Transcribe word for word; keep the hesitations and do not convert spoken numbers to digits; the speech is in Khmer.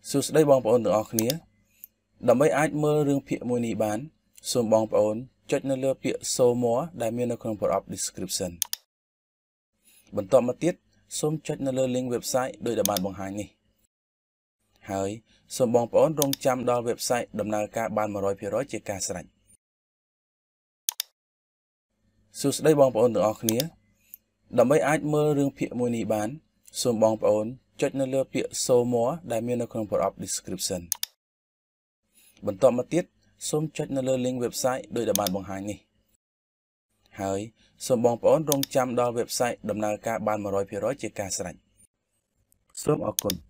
សួស្តីបងប្អូនទាំងអស់គ្នាដើម្បីអាចមើលរឿងភាគមួយនេះបានសូមបងប្អូនចុចនៅលើពាក្យ show more ដែលមាននៅក្នុងប្រអប់ description បន្ទាប់មកទៀតសូមចុចនៅលើ link website ដោយដែលបានបង្ហាញនេះហើយសូមបងប្អូនរងចាំដល់ website ដំណើរការបាន one hundred percent ជាការស្រេចសួស្តីបងប្អូនទាំងអស់គ្នាដើម្បីអាចមើលរឿងភាគមួយនេះបានសូមបងប្អូនចុចនៅលើពាក្យ show more ដែលមាននៅក្នុងប្រអប់ description បន្ទាប់មកទៀតសូមចុចនៅលើ link website ដោយដែលបានបង្ហាញនេះហើយសូមបងប្អូនរងចាំដល់ website ដំណើរការបាន one hundred percent ជាការស្រេចសូមអរគុណ